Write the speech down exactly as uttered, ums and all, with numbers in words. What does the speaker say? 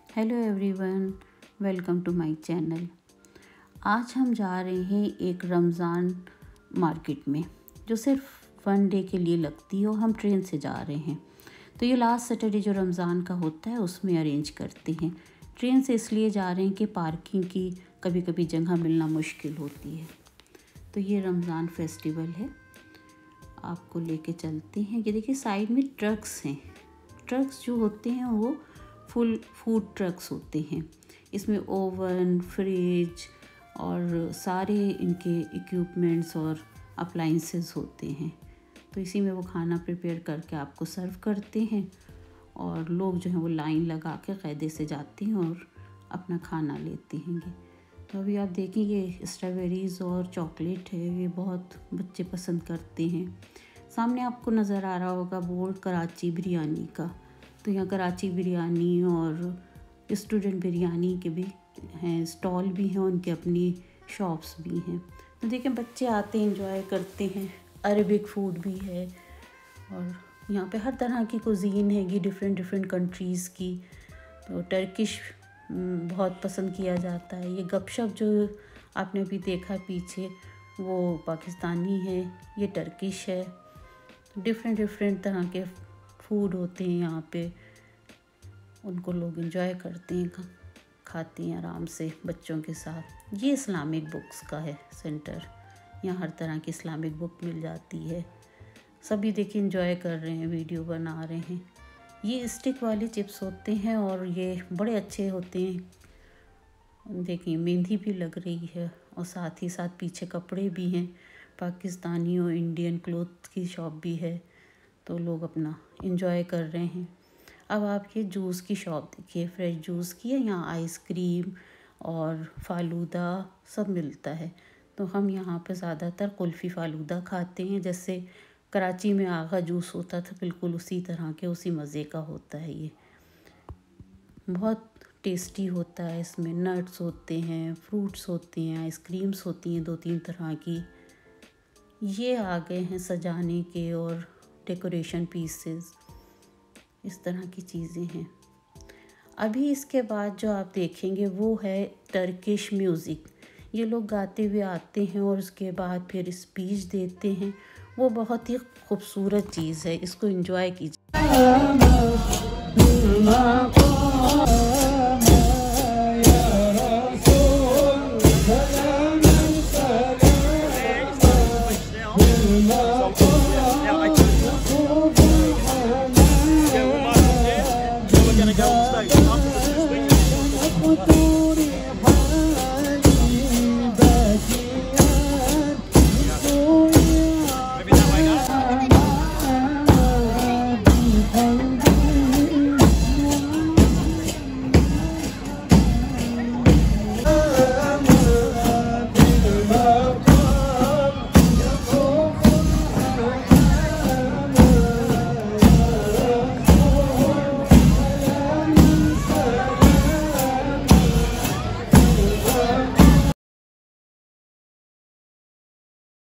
Hello everyone, welcome to my channel. आज हम जा रहे हैं एक रमज़ान मार्केट में जो सिर्फ वन डे के लिए लगती है और हम ट्रेन से जा रहे हैं। तो ये लास्ट सैटरडे जो रमज़ान का होता है उसमें अरेंज करते हैं। ट्रेन से इसलिए जा रहे हैं कि पार्किंग की कभी कभी जगह मिलना मुश्किल होती है। तो ये रमज़ान फेस्टिवल है, आपको लेके चलते हैं। ये देखिए साइड में ट्रक्स हैं। ट्रक्स जो होते हैं वो फुल फूड ट्रक्स होते हैं। इसमें ओवन, फ्रिज और सारे इनके इक्विपमेंट्स और अप्लाइंसेस होते हैं। तो इसी में वो खाना प्रिपेयर करके आपको सर्व करते हैं और लोग जो हैं वो लाइन लगा के क़ायदे से जाते हैं और अपना खाना लेते हैं। तो अभी आप देखेंगे स्ट्रॉबेरीज़ और चॉकलेट है, ये बहुत बच्चे पसंद करते हैं। सामने आपको नज़र आ रहा होगा बोर्ड कराची बिरयानी का। तो यहाँ कराची बिरयानी और स्टूडेंट बिरयानी के भी हैं, स्टॉल भी हैं, उनके अपनी शॉप्स भी हैं। तो देखें बच्चे आते हैं, एंजॉय करते हैं। अरबिक फूड भी है और यहाँ पे हर तरह की कुज़ीन हैगी, डिफरेंट डिफरेंट कंट्रीज़ की। तो टर्किश बहुत पसंद किया जाता है। ये गपशप जो आपने अभी देखा पीछे वो पाकिस्तानी है, ये टर्किश है। डिफरेंट डिफरेंट तरह के फूड होते हैं यहाँ पे, उनको लोग एंजॉय करते हैं, खाते हैं आराम से बच्चों के साथ। ये इस्लामिक बुक्स का है सेंटर, यहाँ हर तरह की इस्लामिक बुक मिल जाती है। सभी देखिए एंजॉय कर रहे हैं, वीडियो बना रहे हैं। ये स्टिक वाले चिप्स होते हैं और ये बड़े अच्छे होते हैं। देखिए मेहंदी भी लग रही है और साथ ही साथ पीछे कपड़े भी हैं। पाकिस्तानी और इंडियन क्लोथ की शॉप भी है, तो लोग अपना एंजॉय कर रहे हैं। अब आप ये जूस की शॉप देखिए, फ्रेश जूस की है। यहाँ आइसक्रीम और फालूदा सब मिलता है। तो हम यहाँ पे ज़्यादातर कुल्फ़ी फालूदा खाते हैं। जैसे कराची में आगा जूस होता था, बिल्कुल उसी तरह के, उसी मज़े का होता है। ये बहुत टेस्टी होता है। इसमें नट्स होते हैं, फ्रूट्स होते हैं, आइसक्रीम्स होती हैं दो तीन तरह की। ये आ गए हैं सजाने के और डेकोरेशन पीसेस, इस तरह की चीज़ें हैं। अभी इसके बाद जो आप देखेंगे वो है टर्किश म्यूज़िक। ये लोग गाते हुए आते हैं और उसके बाद फिर स्पीच देते हैं। वो बहुत ही खूबसूरत चीज़ है, इसको एंजॉय कीजिए। Gonna go.